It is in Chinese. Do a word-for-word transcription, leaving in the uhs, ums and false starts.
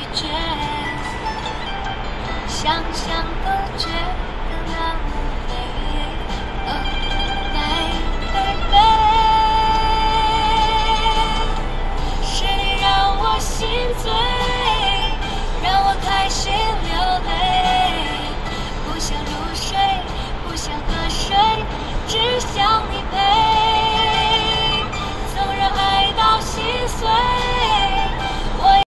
觉，想想都觉得那无非。Oh baby， 是你让我心醉，让我开心流泪，不想入睡，不想喝水，只想你陪，纵然爱到心碎。